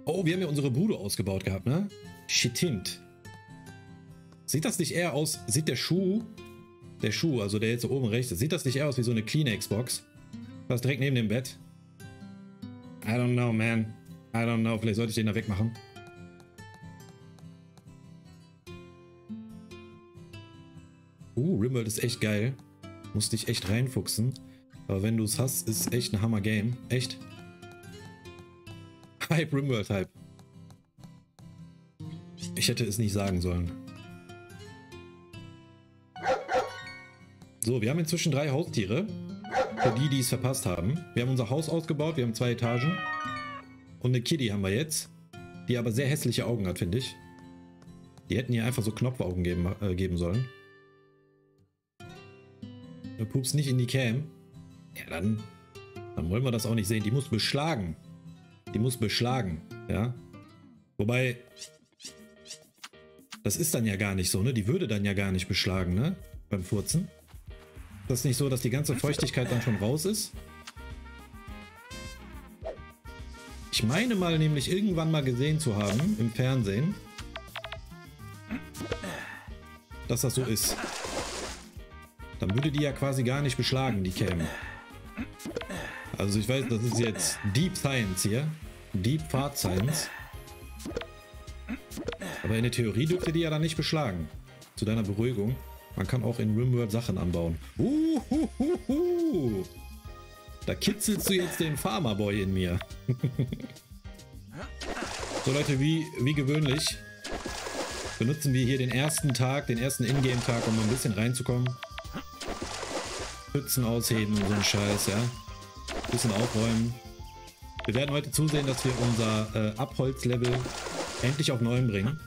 Oh, wir haben ja unsere Bude ausgebaut gehabt, ne? Shitint. Sieht das nicht eher aus... Sieht der Schuh, also der jetzt so oben rechts ist, sieht das nicht eher aus wie so eine Kleenex-Box? Was direkt neben dem Bett? I don't know, man. I don't know. Vielleicht sollte ich den da wegmachen. Rimworld ist echt geil. Musst dich echt reinfuchsen. Aber wenn du es hast, ist echt ein Hammer-Game. Echt. Hype, Rimworld Hype. Ich hätte es nicht sagen sollen. So, wir haben inzwischen 3 Haustiere. Für die, die es verpasst haben. Wir haben unser Haus ausgebaut. Wir haben 2 Etagen. Und eine Kitty haben wir jetzt. Die aber sehr hässliche Augen hat, finde ich. Die hätten ihr einfach so Knopfaugen geben sollen. Du pupst nicht in die Cam. Ja, dann wollen wir das auch nicht sehen. Die muss beschlagen. Die muss beschlagen, ja. Wobei, das ist dann ja gar nicht so, ne? Die würde dann ja gar nicht beschlagen, ne? Beim Furzen. Ist das nicht so, dass die ganze Feuchtigkeit dann schon raus ist? Ich meine mal nämlich irgendwann mal gesehen zu haben, im Fernsehen, dass das so ist. Dann würde die ja quasi gar nicht beschlagen, die Cam. Also ich weiß, das ist jetzt Deep Science hier. Deep Fart Science. Aber in der Theorie dürfte die ja dann nicht beschlagen. Zu deiner Beruhigung. Man kann auch in Rimworld Sachen anbauen. Da kitzelst du jetzt den Farmerboy in mir. So Leute, wie gewöhnlich benutzen wir hier den ersten Tag, den ersten Ingame-Tag, um mal ein bisschen reinzukommen. Pfützen ausheben und so ein Scheiß, ja. Bisschen aufräumen. Wir werden heute zusehen, dass wir unser Abholzlevel endlich auf 9 bringen.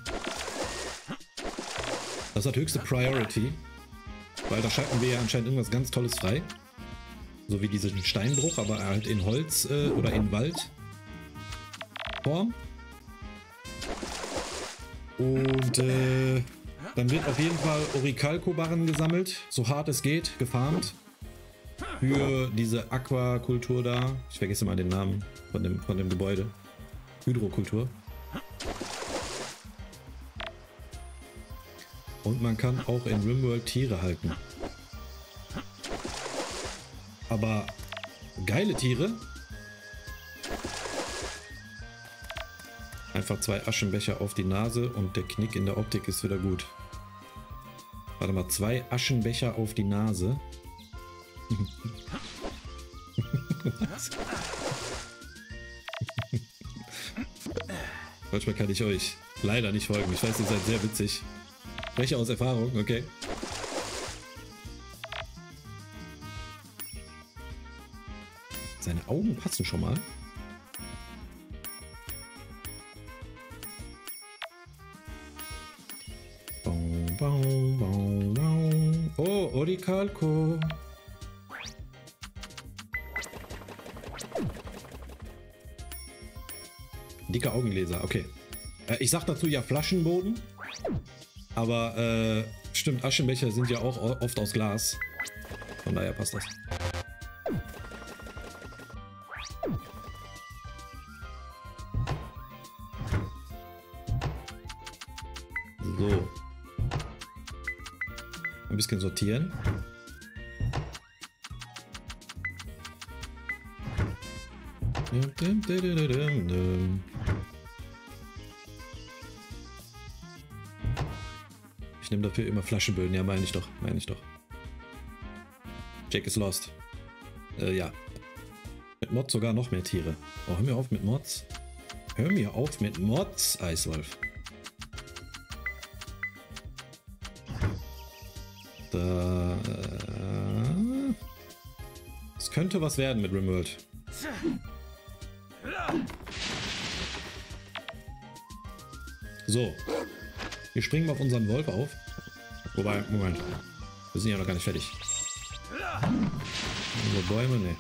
Das hat höchste Priority. Weil da schalten wir ja anscheinend irgendwas ganz Tolles frei. So wie diesen Steinbruch, aber halt in Holz oder in Waldform. Und dann wird auf jeden Fall Orichalco-Barren gesammelt, so hart es geht, gefarmt. Für diese Aquakultur da. Ich vergesse mal den Namen von dem Gebäude. Hydrokultur. Und man kann auch in Rimworld Tiere halten. Aber geile Tiere. Einfach 2 Aschenbecher auf die Nase und der Knick in der Optik ist wieder gut. Warte mal, 2 Aschenbecher auf die Nase. Manchmal kann ich euch leider nicht folgen. Ich weiß, ihr seid sehr witzig. Spreche aus Erfahrung, okay. Seine Augen passen schon mal. Oh, Orichalco. Dicke Augenlaser, okay. Ich sag dazu ja Flaschenboden. Aber stimmt, Aschenbecher sind ja auch oft aus Glas. Von daher passt das. So. Ein bisschen sortieren. Ich nehme dafür immer Flaschenböden. Ja, meine ich doch. Jack is lost. Ja. Mit Mods sogar noch mehr Tiere. Oh, hör mir auf mit Mods. Hör mir auf mit Mods, Eiswolf. Da. Es könnte was werden mit Rimworld. So. Wir springen mal auf unseren Wolf auf. Wobei, Moment. Wir sind ja noch gar nicht fertig. Unsere Bäume, ne.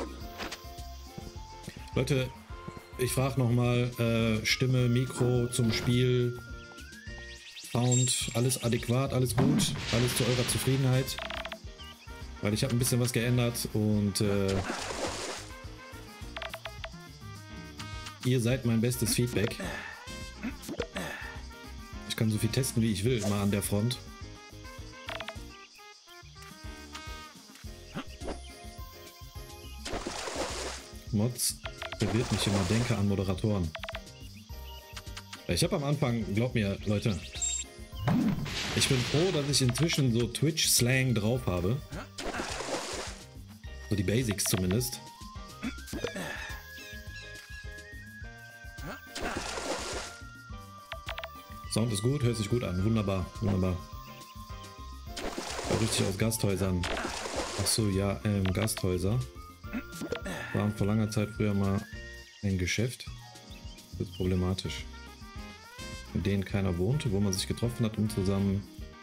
Leute, ich frage nochmal, Stimme, Mikro zum Spiel, Sound, alles adäquat, alles gut, alles zu eurer Zufriedenheit. Weil ich habe ein bisschen was geändert und Ihr seid mein bestes Feedback. Ich kann so viel testen, wie ich will, mal an der Front. Mods verwirrt mich immer, denke an Moderatoren. Ich habe am Anfang, glaubt mir, Leute, ich bin froh, dass ich inzwischen so Twitch-Slang drauf habe. So die Basics zumindest. Sound ist gut, hört sich gut an. Wunderbar, wunderbar. Richtig aus Gasthäusern. Achso, ja, Gasthäuser. Waren vor langer Zeit früher mal ein Geschäft. Das ist problematisch. In denen keiner wohnte, wo man sich getroffen hat, um zusammen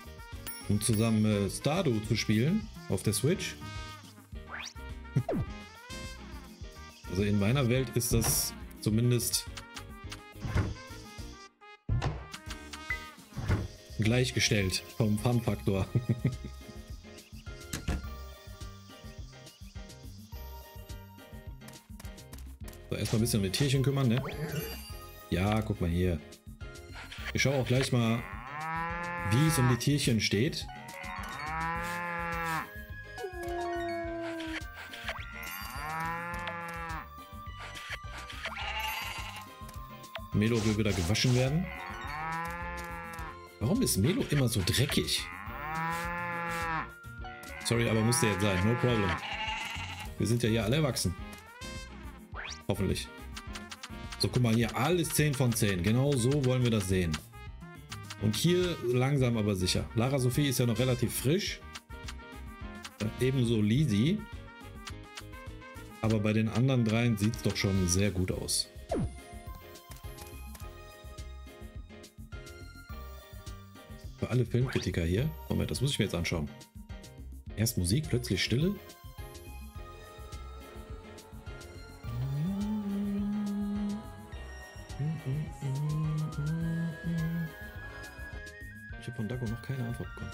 Stardew zu spielen auf der Switch. Also in meiner Welt ist das zumindest gleichgestellt vom Fun-Faktor. So, erstmal ein bisschen um die Tierchen kümmern, ne? Ja, guck mal hier. Ich schaue auch gleich mal, wie es um die Tierchen steht. Melo will wieder gewaschen werden. Warum ist Melo immer so dreckig? Sorry, aber musste jetzt sein. No problem. Wir sind ja hier alle erwachsen. Hoffentlich. So, guck mal hier. Alles 10 von 10. Genau so wollen wir das sehen. Und hier langsam aber sicher. Lara Sophie ist ja noch relativ frisch. Ebenso Lizzie. Aber bei den anderen dreien sieht es doch schon sehr gut aus. Für alle Filmkritiker hier. Moment, das muss ich mir jetzt anschauen. Erst Musik, plötzlich Stille. Ich habe von Dago noch keine Antwort bekommen.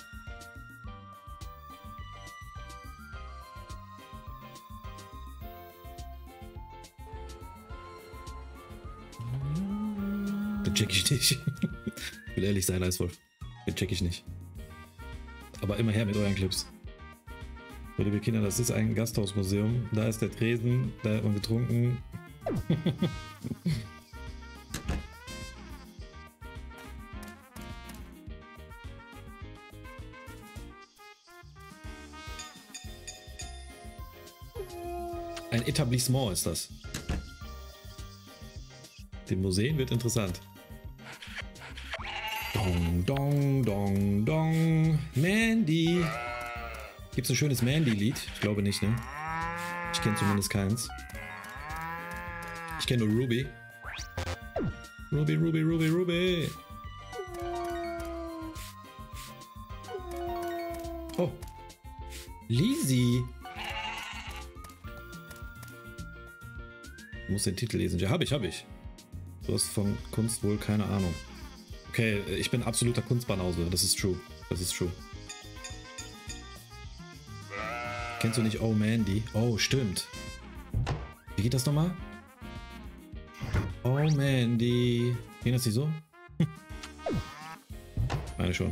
Den check ich nicht. Ich will ehrlich sein, Eiswolf. Den check ich nicht. Aber immer her mit euren Clips. So, liebe Kinder, das ist ein Gasthausmuseum. Da ist der Tresen, da hat man getrunken. Ein Etablissement ist das. Die Museen wird interessant. Dong, dong, dong, dong. Mandy. Gibt's ein schönes Mandy-Lied? Ich glaube nicht, ne? Ich kenne zumindest keins. Ich kenne nur Ruby. Ruby, Ruby, Ruby, Ruby. Oh. Lizzie. Ich muss den Titel lesen. Ja, hab ich. Du hast von Kunst wohl keine Ahnung. Okay, ich bin absoluter Kunstbanause. Das ist true. Das ist true. Kennst du nicht Oh Mandy? Oh, stimmt. Wie geht das nochmal? Oh Mandy. Ging das nicht so? Meine schon.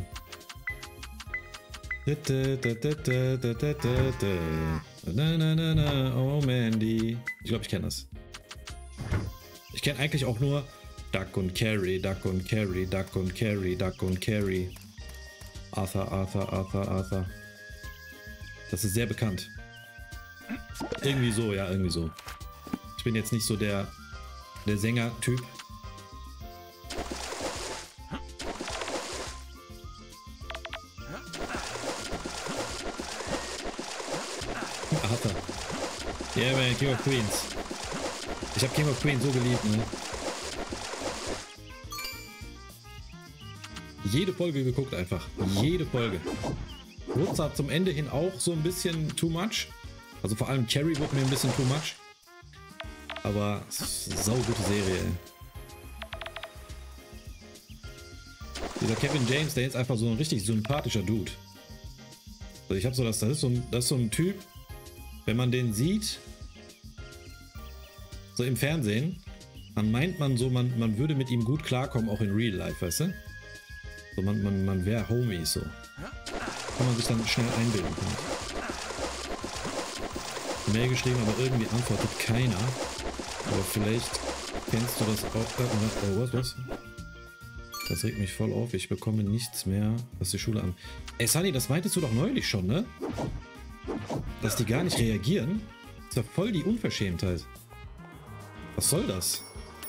Oh Mandy. Ich glaube, ich kenne das. Ich kenne eigentlich auch nur Duck und Carry, Duck und Carry, Duck und Carry, Duck und Carry. Arthur, Arthur, Arthur, Arthur. Das ist sehr bekannt. Irgendwie so, ja, irgendwie so. Ich bin jetzt nicht so der Sänger-Typ. Arthur. Yeah, man, King of Queens. Ich habe King of Queens so geliebt, ne? Jede Folge geguckt einfach. Jede Folge. Wurde zwar zum Ende hin auch so ein bisschen too much. Also vor allem Cherry wurde mir ein bisschen too much. Aber sau gute Serie, ey. Dieser Kevin James, der ist einfach so ein richtig sympathischer Dude. Also ich habe so das ist so ein Typ, wenn man den sieht, so im Fernsehen, Dann meint man so, man würde mit ihm gut klarkommen, auch in Real Life, weißt du? So, man wäre Homies, so. Kann man sich dann schnell einbilden. Mail geschrieben, aber irgendwie antwortet keiner. Aber vielleicht kennst du das auch. Oh, was? Das regt mich voll auf. Ich bekomme nichts mehr, was die Schule an. Ey, Sunny, das meintest du doch neulich schon, ne? Dass die gar nicht reagieren. Das ist ja voll die Unverschämtheit. Was soll das?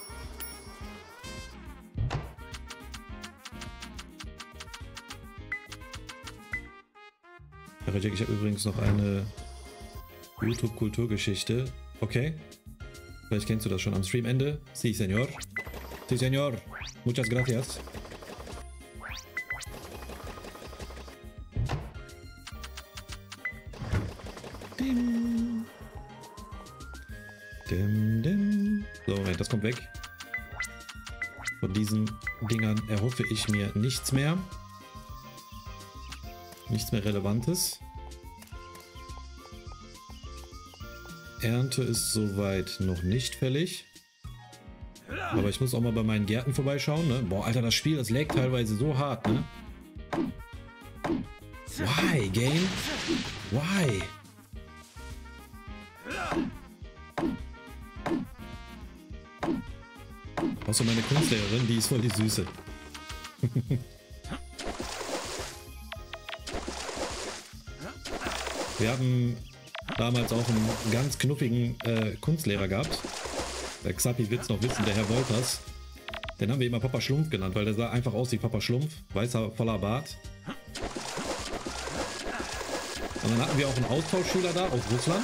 Ich habe übrigens noch eine YouTube-Kulturgeschichte. Okay. Vielleicht kennst du das schon am Streamende. Sí, señor. Sí, señor. Muchas gracias. Dim. Dim, dim. So, Moment, das kommt weg. Von diesen Dingern erhoffe ich mir nichts mehr. Nichts mehr Relevantes. Ernte ist soweit noch nicht fällig. Aber ich muss auch mal bei meinen Gärten vorbeischauen, ne? Boah, Alter, das Spiel, das laggt teilweise so hart, ne? Why, Game? Why? Außer meine Kunstlehrerin, die ist voll die Süße. Wir haben damals auch einen ganz knuffigen Kunstlehrer gehabt. Der Xapi wird's noch wissen, der Herr Wolters. Den haben wir immer Papa Schlumpf genannt, weil der sah einfach aus wie Papa Schlumpf. Weißer, voller Bart. Und dann hatten wir auch einen Austauschschüler da aus Russland.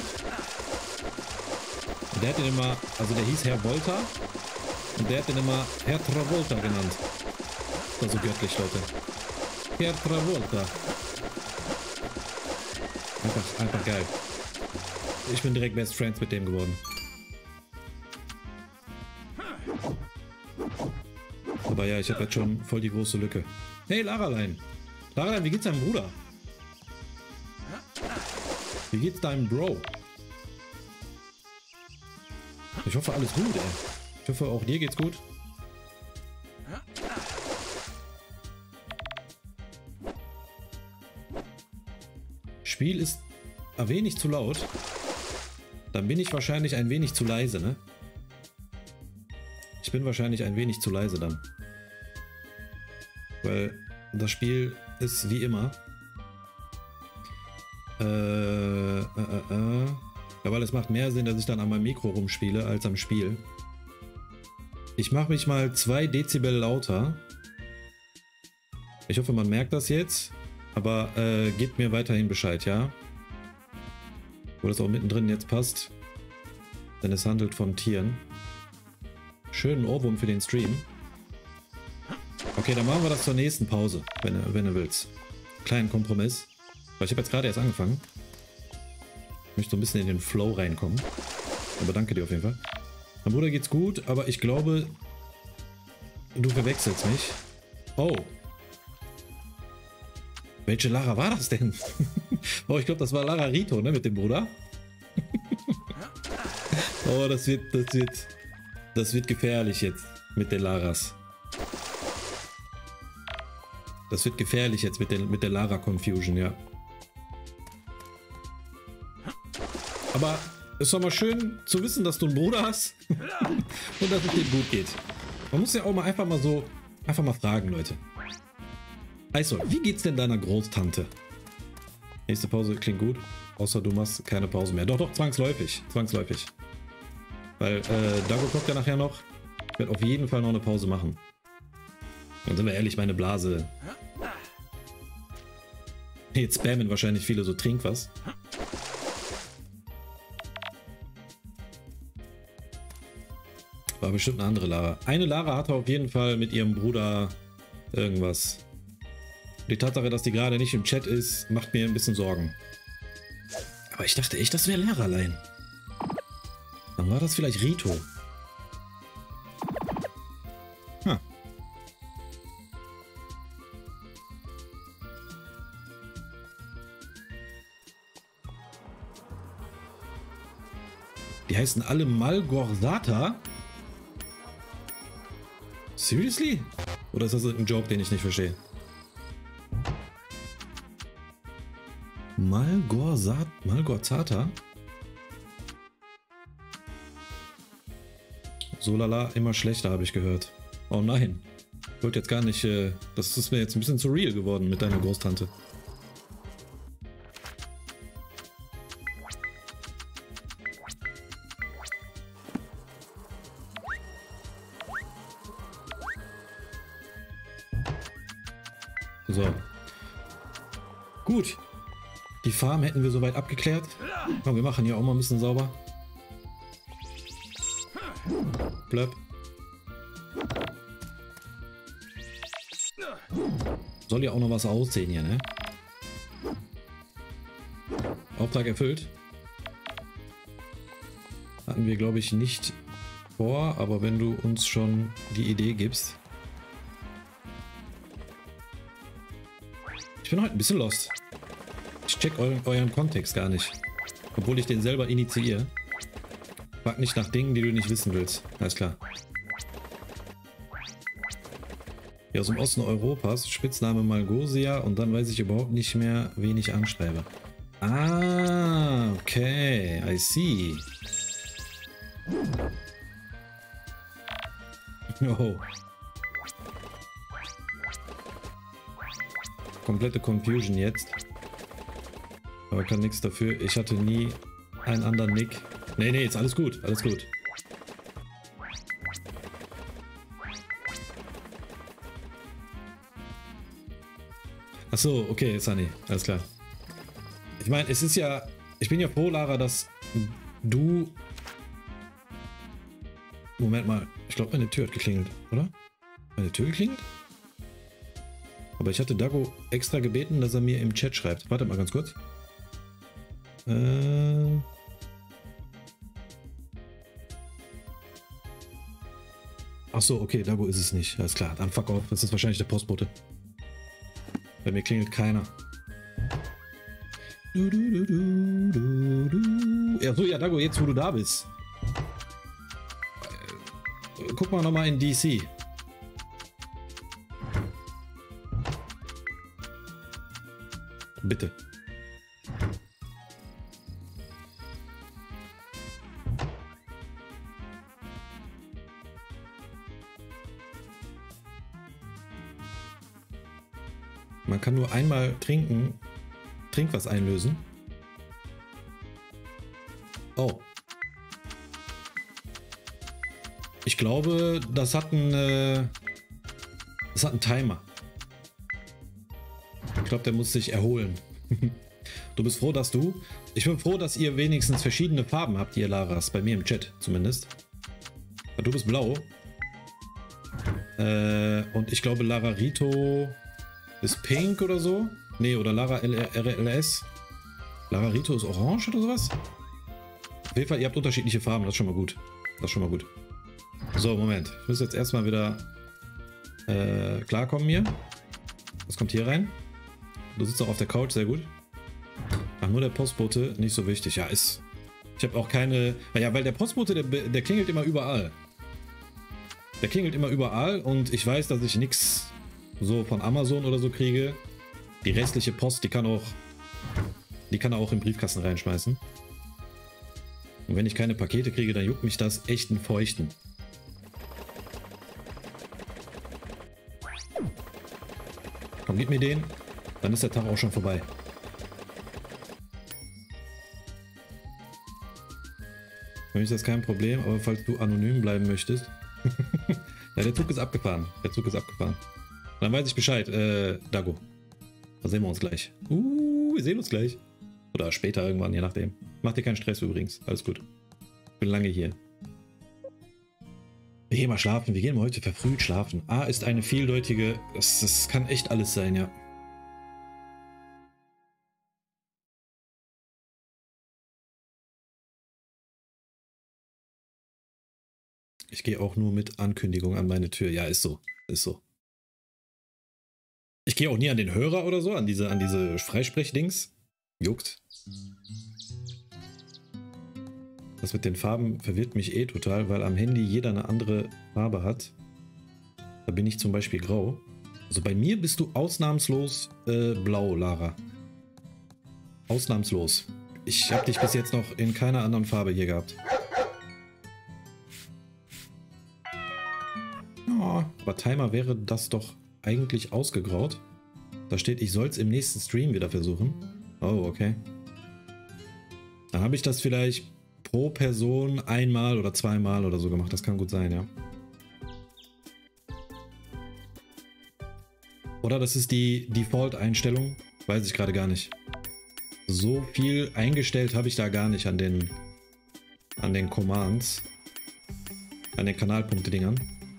Und der hat den immer, also der hieß Herr Wolter. Und der hat den immer Herr Travolta genannt. Das war so göttlich, Leute. Herr Travolta. Einfach geil. Ich bin direkt Best Friends mit dem geworden. Aber ja, ich habe jetzt schon voll die große Lücke. Hey, Laralein. Laralein, wie geht's deinem Bruder? Wie geht's deinem Bro? Ich hoffe, alles gut, ey. Ich hoffe, auch dir geht's gut. Spiel ist ein wenig zu laut. Dann bin ich wahrscheinlich ein wenig zu leise, ne? Ich bin wahrscheinlich ein wenig zu leise dann. Weil das Spiel ist wie immer. Ja, weil es macht mehr Sinn, dass ich dann an meinem Mikro rumspiele, als am Spiel. Ich mache mich mal 2 Dezibel lauter. Ich hoffe, man merkt das jetzt. Aber gebt mir weiterhin Bescheid, ja? Wo das auch mittendrin jetzt passt. Denn es handelt von Tieren. Schönen Ohrwurm für den Stream. Okay, dann machen wir das zur nächsten Pause, wenn du willst. Kleinen Kompromiss. Weil ich habe jetzt gerade erst angefangen. Ich möchte so ein bisschen in den Flow reinkommen. Aber danke dir auf jeden Fall. Mein Bruder geht's gut, aber ich glaube, du verwechselst mich. Oh. Welche Lara war das denn? Oh, ich glaube, das war Lara Rito, ne, mit dem Bruder. Oh, das wird gefährlich jetzt mit den Laras. Das wird gefährlich jetzt mit der Lara Confusion, ja. Aber es ist doch mal schön zu wissen, dass du einen Bruder hast und dass es dir gut geht. Man muss ja auch mal einfach mal fragen, Leute. Also, wie geht's denn deiner Großtante? Nächste Pause klingt gut, außer du machst keine Pause mehr. Doch, zwangsläufig. Weil Dago kommt ja nachher noch. Ich werde auf jeden Fall noch eine Pause machen. Und sind wir ehrlich, meine Blase. Jetzt spammen wahrscheinlich viele so, trink was. War bestimmt eine andere Lara. Eine Lara hatte auf jeden Fall mit ihrem Bruder irgendwas. Die Tatsache, dass die gerade nicht im Chat ist, macht mir ein bisschen Sorgen. Aber ich dachte echt, das wäre Laralein. Dann war das vielleicht Rito. Hm. Die heißen alle Malgorzata. Seriously? Oder ist das ein Joke, den ich nicht verstehe? Malgorzata? Solala, immer schlechter, habe ich gehört. Oh nein. Ich wollte jetzt gar nicht... das ist mir jetzt ein bisschen zu real geworden mit deiner Großtante. So. Gut. Die Farm hätten wir soweit abgeklärt. Aber wir machen hier auch mal ein bisschen sauber. Blöpp. Soll ja auch noch was aussehen hier, ne? Auftrag erfüllt. Hatten wir, glaube ich, nicht vor, aber wenn du uns schon die Idee gibst. Ich bin heute ein bisschen lost. Ich check euren Kontext gar nicht. Obwohl ich den selber initiiere. Frag nicht nach Dingen, die du nicht wissen willst. Alles klar. Ja, aus dem Osten Europas. Spitzname Malgosia. Und dann weiß ich überhaupt nicht mehr, wen ich anschreibe. Ah, okay. I see. Oh. Komplette Confusion jetzt. Aber kann nichts dafür. Ich hatte nie einen anderen Nick. Nee, nee, ist alles gut. Alles gut. Achso, okay, Sunny. Alles klar. Ich meine, es ist ja... Ich bin ja froh, Lara, dass du... Moment mal. Ich glaube, meine Tür hat geklingelt, oder? Meine Tür geklingelt? Aber ich hatte Dago extra gebeten, dass er mir im Chat schreibt. Warte mal ganz kurz. Ach so, okay, Dago ist es nicht. Alles klar, dann fuck off. Das ist wahrscheinlich der Postbote. Bei mir klingelt keiner. Ja, so, ja, Dago, jetzt wo du da bist. Guck mal nochmal in DC. Bitte. Man kann nur einmal trinken. Trinkwasser einlösen. Oh. Ich glaube, das hat einen Timer. Ich glaube, der muss sich erholen. Du bist froh, dass du... Ich bin froh, dass ihr wenigstens verschiedene Farben habt, ihr Laras. Bei mir im Chat zumindest. Du bist blau. Und ich glaube, Lara Rito ist pink oder so. Nee, oder Lara RLS. Lara Rito ist orange oder sowas. Auf jeden Fall, ihr habt unterschiedliche Farben. Das ist schon mal gut. Das ist schon mal gut. So, Moment. Ich muss jetzt erstmal wieder klarkommen hier. Was kommt hier rein? Du sitzt auch auf der Couch, sehr gut. Ach, nur der Postbote, nicht so wichtig. Ja, ist... Ich habe auch keine... Ja, weil der Postbote, der klingelt immer überall. Der klingelt immer überall und ich weiß, dass ich nichts so von Amazon oder so kriege. Die restliche Post, die kann er auch im Briefkasten reinschmeißen. Und wenn ich keine Pakete kriege, dann juckt mich das echt einen Feuchten. Komm, gib mir den. Dann ist der Tag auch schon vorbei. Für mich ist das kein Problem, aber falls du anonym bleiben möchtest. Ja, der Zug ist abgefahren. Der Zug ist abgefahren. Dann weiß ich Bescheid, Dago. Da sehen wir uns gleich. Wir sehen uns gleich. Oder später irgendwann, je nachdem. Mach dir keinen Stress übrigens. Alles gut. Ich bin lange hier. Wir gehen mal schlafen. Wir gehen mal heute verfrüht schlafen. A ist eine vieldeutige... Das kann echt alles sein, ja. Ich gehe auch nur mit Ankündigung an meine Tür. Ja, ist so. Ist so. Ich gehe auch nie an den Hörer oder so, an diese Freisprechdings. Juckt. Das mit den Farben verwirrt mich eh total, weil am Handy jeder eine andere Farbe hat. Da bin ich zum Beispiel grau. Also bei mir bist du ausnahmslos blau, Lara. Ausnahmslos. Ich habe dich bis jetzt noch in keiner anderen Farbe hier gehabt. Oh, aber Timer wäre das doch eigentlich ausgegraut. Da steht, ich soll es im nächsten Stream wieder versuchen. Oh, okay. Dann habe ich das vielleicht pro Person einmal oder zweimal oder so gemacht. Das kann gut sein, ja. Oder das ist die Default-Einstellung. Weiß ich gerade gar nicht. So viel eingestellt habe ich da gar nicht an den Commands. An den Kanalpunkte-Dingern.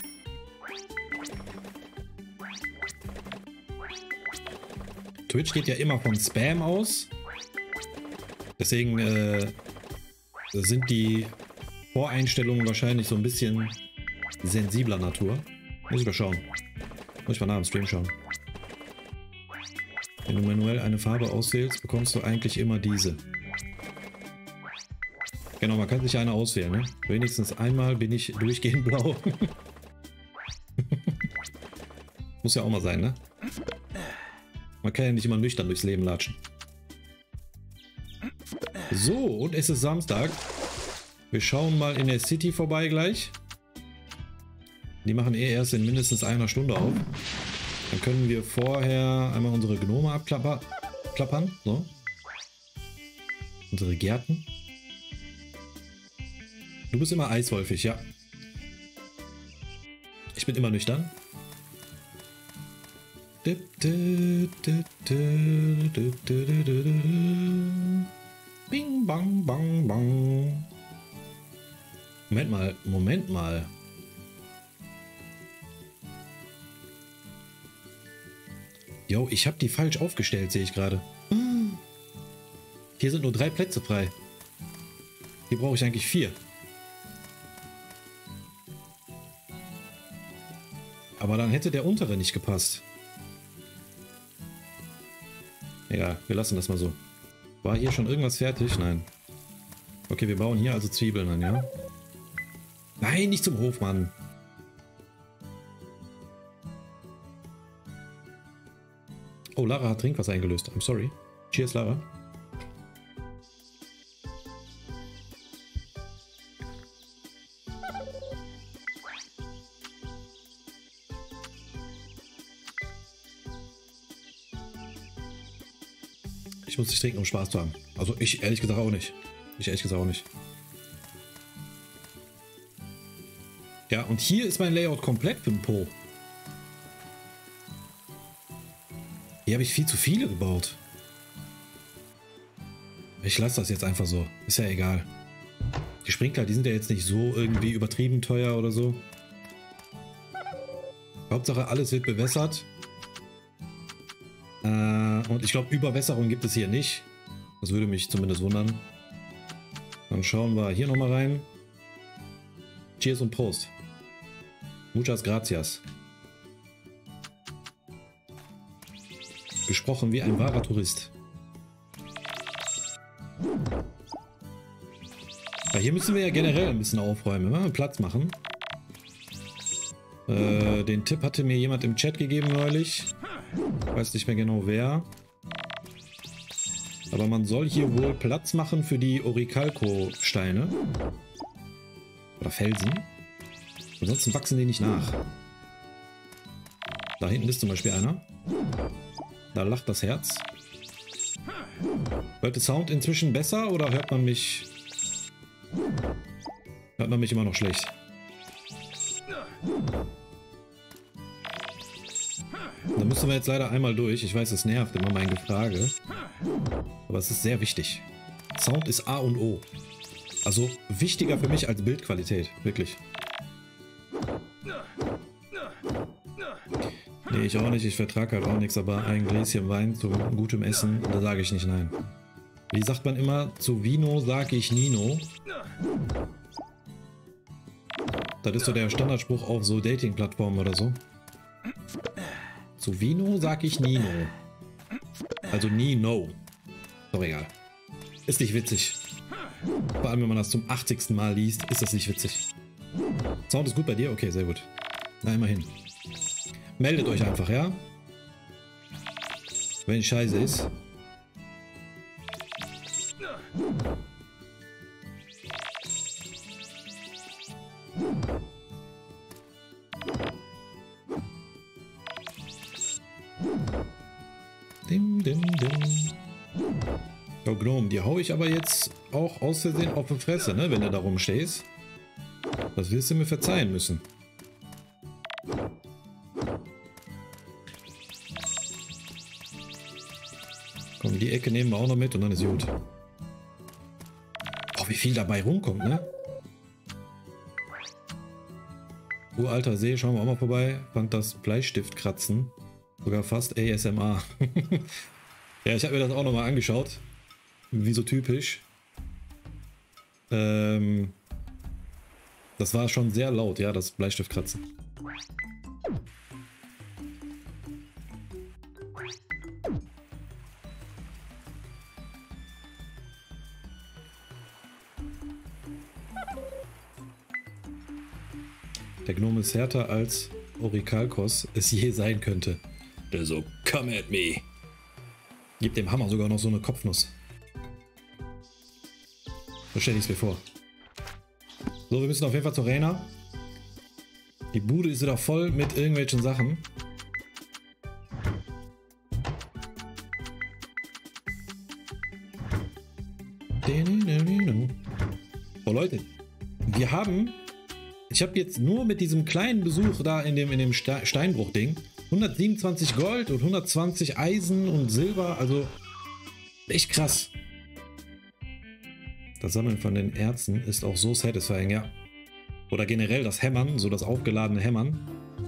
Twitch geht ja immer von Spam aus. Deswegen sind die Voreinstellungen wahrscheinlich so ein bisschen sensibler Natur. Muss ich mal schauen. Muss ich mal nach dem Stream schauen. Wenn du manuell eine Farbe auswählst, bekommst du eigentlich immer diese. Genau, man kann sich eine auswählen, ne? Wenigstens einmal bin ich durchgehend blau. Muss ja auch mal sein, ne? Man kann ja nicht immer nüchtern durchs Leben latschen. So, und es ist Samstag. Wir schauen mal in der City vorbei gleich. Die machen eh erst in mindestens einer Stunde auf. Dann können wir vorher einmal unsere Gnome abklappern. So. Unsere Gärten. Du bist immer eiswolfig, ja. Ich bin immer nüchtern. Bing, bang, bang, bang. Moment mal. Jo, ich habe die falsch aufgestellt, sehe ich gerade. Hier sind nur 3 Plätze frei. Hier brauche ich eigentlich 4. Aber dann hätte der untere nicht gepasst. Egal, wir lassen das mal so. War hier schon irgendwas fertig? Nein. Okay, wir bauen hier also Zwiebeln an, ja? Nein, nicht zum Hofmann. Oh, Lara hat Trinkwasser eingelöst. I'm sorry. Cheers, Lara. Ich muss nicht trinken, um Spaß zu haben. Also ich ehrlich gesagt auch nicht. Ja, und hier ist mein Layout komplett für den Po. Hier habe ich viel zu viele gebaut. Ich lasse das jetzt einfach so. Ist ja egal. Die Sprinkler, die sind ja jetzt nicht so irgendwie übertrieben teuer oder so. Hauptsache alles wird bewässert. Und ich glaube, Überwässerung gibt es hier nicht. Das würde mich zumindest wundern. Dann schauen wir hier nochmal rein. Cheers und Prost. Muchas gracias. Gesprochen wie ein wahrer Tourist. Ja, hier müssen wir ja generell ein bisschen aufräumen. Wir Platz machen. Den Tipp hatte mir jemand im Chat gegeben neulich. Weiß nicht mehr genau wer. Aber man soll hier wohl Platz machen für die Orichalco-Steine. Oder Felsen. Ansonsten wachsen die nicht nach. Da hinten ist zum Beispiel einer. Da lacht das Herz. Hört der Sound inzwischen besser oder hört man mich immer noch schlecht? Da müssen wir jetzt leider einmal durch. Ich weiß, es nervt immer mein Gefrage. Aber es ist sehr wichtig. Sound ist A und O. Also wichtiger für mich als Bildqualität. Wirklich. Nee, ich auch nicht. Ich vertrage halt auch nichts. Aber ein Gläschen Wein zu gutem Essen, da sage ich nicht nein. Wie sagt man immer? Zu Vino sage ich Nino. Das ist so der Standardspruch auf so Dating-Plattformen oder so. Zu Vino sag ich Nino. Also Nino. Doch egal. Ist nicht witzig. Vor allem, wenn man das zum 80. Mal liest, ist das nicht witzig. Sound ist gut bei dir? Okay, sehr gut. Na, immerhin. meldet euch einfach, ja? Wenn scheiße ist. Dim, dim, dim. So, Gnome, die hau ich aber jetzt auch aus Versehen auf die Fresse, ne? Wenn du da rumstehst. Das wirst du mir verzeihen müssen. Komm, die Ecke nehmen wir auch noch mit und dann ist gut. Oh, wie viel dabei rumkommt, ne? Uralter See, schauen wir auch mal vorbei. Fand das Bleistift kratzen. Sogar fast ASMR. Ja, ich habe mir das auch nochmal angeschaut. Wie so typisch. Das war schon sehr laut, ja, das Bleistiftkratzen. Der Gnome ist härter als Orikalkos es je sein könnte. Der so, come at me. Gibt dem Hammer sogar noch so eine Kopfnuss. So stelle ich es mir vor. So, wir müssen auf jeden Fall zur Rena. Die Bude ist wieder voll mit irgendwelchen Sachen. Oh Leute, wir haben... Ich habe jetzt nur mit diesem kleinen Besuch da in dem Steinbruch-Ding 127 Gold und 120 Eisen und Silber, also echt krass. Das Sammeln von den Erzen ist auch so satisfying, ja. Oder generell das Hämmern, so das aufgeladene Hämmern.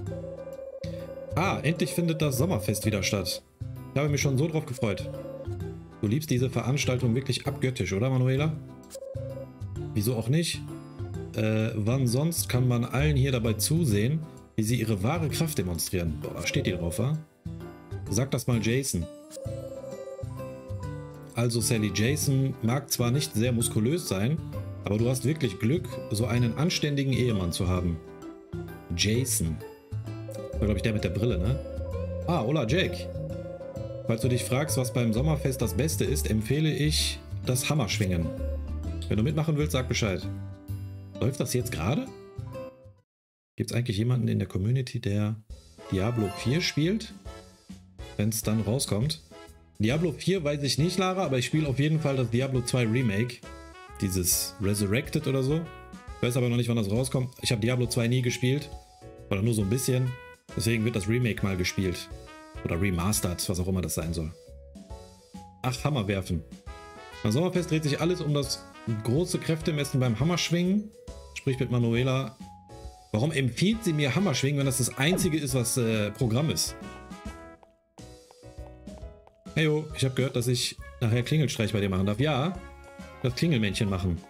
Ah, endlich findet das Sommerfest wieder statt. Ich habe mich schon so drauf gefreut. Du liebst diese Veranstaltung wirklich abgöttisch, oder Manuela? Wieso auch nicht? Wann sonst kann man allen hier dabei zusehen, wie sie ihre wahre Kraft demonstrieren? Boah, da steht die drauf, wa? Sag das mal Jason. Also Sally, Jason mag zwar nicht sehr muskulös sein, aber du hast wirklich Glück, so einen anständigen Ehemann zu haben. Jason. War, glaube ich, der mit der Brille, ne? Ah, hola Jake. Falls du dich fragst, was beim Sommerfest das Beste ist, empfehle ich das Hammerschwingen. Wenn du mitmachen willst, sag Bescheid. Läuft das jetzt gerade? Gibt es eigentlich jemanden in der Community, der Diablo 4 spielt? Wenn es dann rauskommt. Diablo 4 weiß ich nicht, Lara, aber ich spiele auf jeden Fall das Diablo 2 Remake. Dieses Resurrected oder so. Ich weiß aber noch nicht, wann das rauskommt. Ich habe Diablo 2 nie gespielt. Oder nur so ein bisschen. Deswegen wird das Remake mal gespielt. Oder remastered, was auch immer das sein soll. Ach, Hammer werfen. Beim Sommerfest dreht sich alles um das große Kräftemessen beim Hammerschwingen. Sprich mit Manuela. Warum empfiehlt sie mir Hammerschwingen, wenn das das einzige ist, was Programm ist? Heyo, ich habe gehört, dass ich nachher Klingelstreich bei dir machen darf. Ja, das Klingelmännchen machen.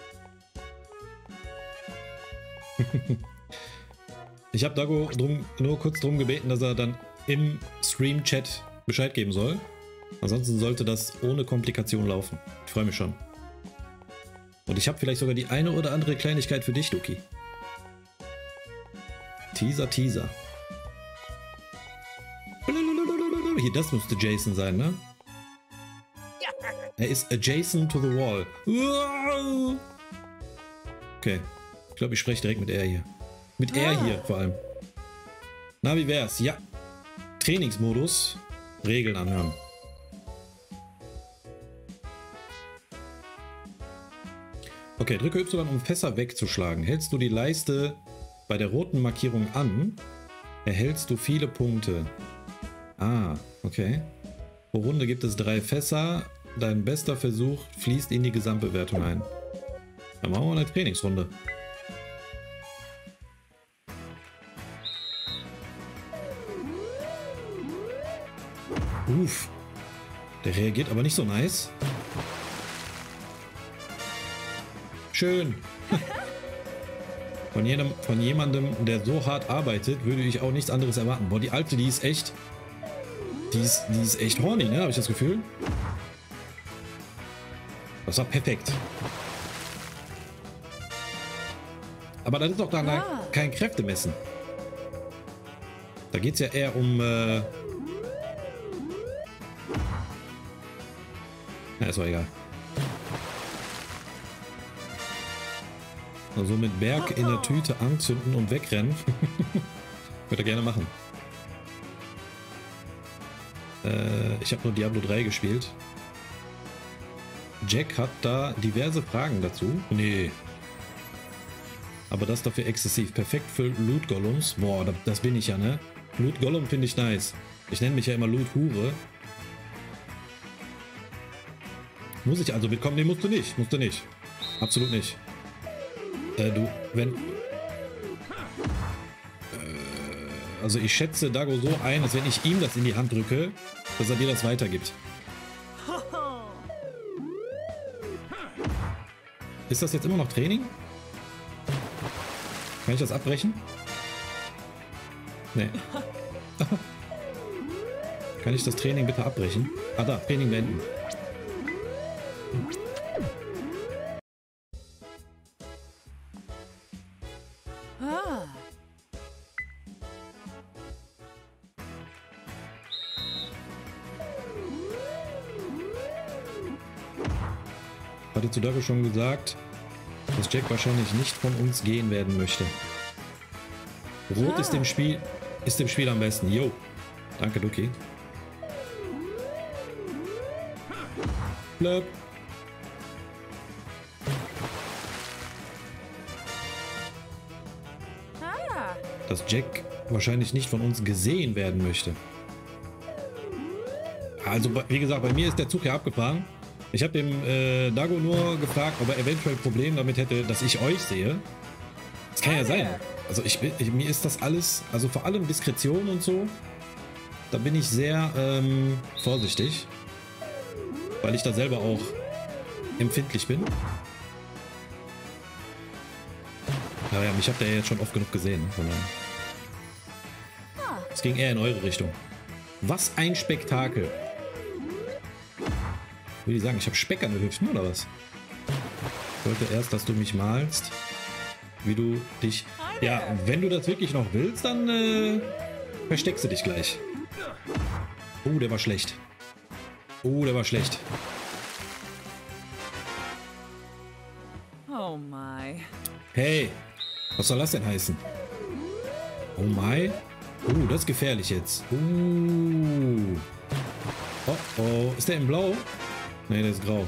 Ich habe Dago nur kurz drum gebeten, dass er dann im Stream-Chat Bescheid geben soll. Ansonsten sollte das ohne Komplikation laufen. Ich freue mich schon. Und ich habe vielleicht sogar die eine oder andere Kleinigkeit für dich, Luki. Teaser, Teaser. Hier, das müsste Jason sein, ne? Er ist adjacent to the wall. Okay. Ich glaube, ich spreche direkt mit er hier. Mit er hier vor allem. Na, wie wär's? Ja. Trainingsmodus. Regeln anhören. Okay, drücke Y, um Fässer wegzuschlagen. Hältst du die Leiste bei der roten Markierung an, erhältst du viele Punkte. Ah, okay. Pro Runde gibt es 3 Fässer. Dein bester Versuch fließt in die Gesamtbewertung ein. Dann machen wir eine Trainingsrunde. Uff. Der reagiert aber nicht so nice. Schön. Von jemandem, der so hart arbeitet, würde ich auch nichts anderes erwarten. Boah, die Alte, die ist echt... Die ist echt horny, ne? Habe ich das Gefühl. Das war perfekt. Aber das ist doch dann kein Kräftemessen. Da geht es ja eher um... Ja, ist doch egal. Also mit Berg in der Tüte anzünden und wegrennen. Könnt ihr gerne machen. Ich habe nur Diablo 3 gespielt. Jack hat da diverse Fragen dazu. Nee. Aber das dafür exzessiv. Perfekt für Loot Golems. Boah, das bin ich ja, ne? Loot Golem finde ich nice. Ich nenne mich ja immer Loot Hure. Muss ich also mitkommen? Nee, musst du nicht. Musst du nicht. Absolut nicht. Also ich schätze Dago so ein, dass wenn ich ihm das in die Hand drücke, dass er dir das weitergibt. Ist das jetzt immer noch Training? Kann ich das abbrechen? Nee. Kann ich das Training bitte abbrechen? Ah da, Training beenden. Hatte zu Dago schon gesagt, dass Jack wahrscheinlich nicht von uns gehen werden möchte. Rot ist dem Spiel am besten. Jo. Danke, Duki. Blöp. Dass Jack wahrscheinlich nicht von uns gesehen werden möchte. Also, wie gesagt, bei mir ist der Zug ja abgefahren. Ich habe dem Dago nur gefragt, ob er eventuell ein Problem damit hätte, dass ich euch sehe. Das kann ja sein. Also mir ist das alles, also vor allem Diskretion und so, da bin ich sehr vorsichtig, weil ich da selber auch empfindlich bin. Naja, mich habt ihr ja jetzt schon oft genug gesehen. Es ging eher in eure Richtung. Was ein Spektakel. Will ich sagen, ich habe Speck an den Hüften oder was? Ich wollte erst, dass du mich malst, wie du dich... Ja, wenn du das wirklich noch willst, dann versteckst du dich gleich. Oh, der war schlecht. Oh, der war schlecht. Oh my. Hey, was soll das denn heißen? Oh my? Oh, das ist gefährlich jetzt. Oh, oh. Ist der in Blau? Ne, der ist grau.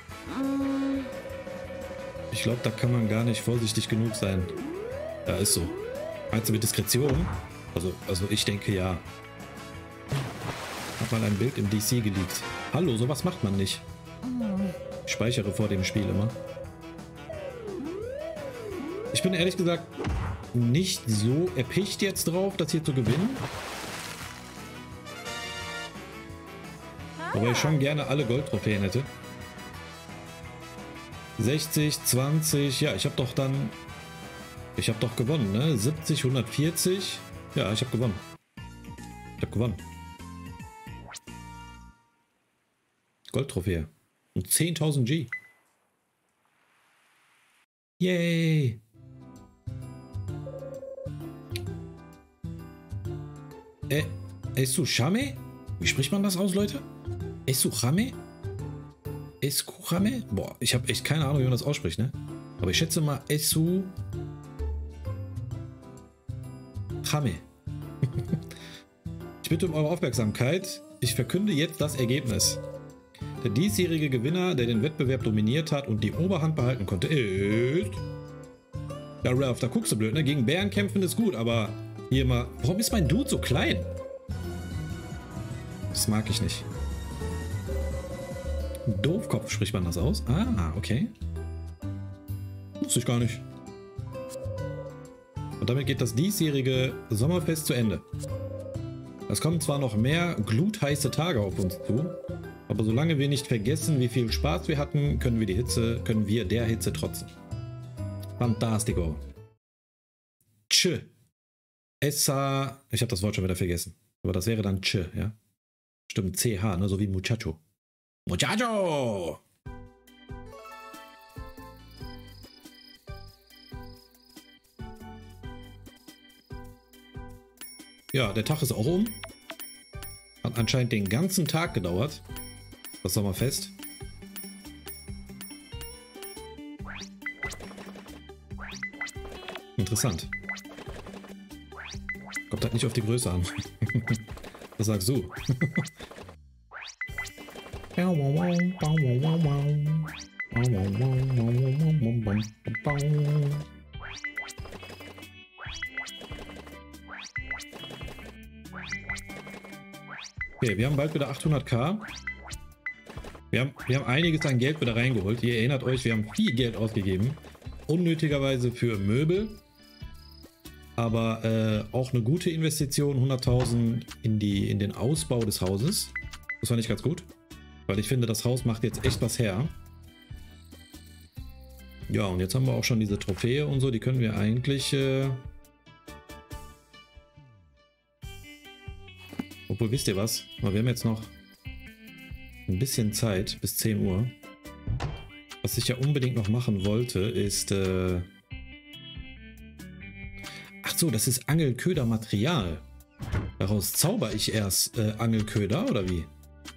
Ich glaube, da kann man gar nicht vorsichtig genug sein. Ja, ist so. Meinst du mit Diskretion? Also ich denke ja. Hat mal ein Bild im DC geleakt. Hallo, sowas macht man nicht. Ich speichere vor dem Spiel immer. Ich bin ehrlich gesagt nicht so erpicht jetzt drauf, das hier zu gewinnen. Wobei ich schon gerne alle Goldtrophäen hätte. 60, 20, ja, ich habe doch gewonnen, ne? 70, 140, ja, ich habe gewonnen. Goldtrophäe. Und 10.000 G. Yay! Esuchame? Wie spricht man das aus, Leute? Esuchame? Eskuchame? Boah, ich habe echt keine Ahnung, wie man das ausspricht, ne? Aber ich schätze mal Esuchame. Ich bitte um eure Aufmerksamkeit. Ich verkünde jetzt das Ergebnis. Der diesjährige Gewinner, der den Wettbewerb dominiert hat und die Oberhand behalten konnte, ist... Ja, Ralph, da guckst du blöd, ne? Gegen Bären kämpfen ist gut, aber hier mal... Warum ist mein Dude so klein? Das mag ich nicht. Doofkopf spricht man das aus? Ah, okay. Wusste ich gar nicht. Und damit geht das diesjährige Sommerfest zu Ende. Es kommen zwar noch mehr glutheiße Tage auf uns zu, aber solange wir nicht vergessen, wie viel Spaß wir hatten, können wir der Hitze trotzen. Fantastico. Tschö. Essa. Ich habe das Wort schon wieder vergessen. Aber das wäre dann Tschö, ja? Stimmt, CH, ne? So wie Muchacho. Muchacho! Ja, der Tag ist auch um. Hat anscheinend den ganzen Tag gedauert. Das war mal fest. Interessant. Kommt halt nicht auf die Größe an. Was sagst du? Okay, wir haben bald wieder 800.000. Wir haben einiges an Geld wieder reingeholt. Ihr erinnert euch, wir haben viel Geld ausgegeben. Unnötigerweise für Möbel. Aber auch eine gute Investition, 100.000 in den Ausbau des Hauses. Das fand ich ganz gut. Weil ich finde, das Haus macht jetzt echt was her. Ja, und jetzt haben wir auch schon diese Trophäe und so. Die können wir eigentlich... Obwohl, wisst ihr was? Wir haben jetzt noch ein bisschen Zeit bis 10 Uhr. Was ich ja unbedingt noch machen wollte, ist... Ach so, das ist Angelködermaterial. Daraus zauber ich erst Angelköder, oder wie?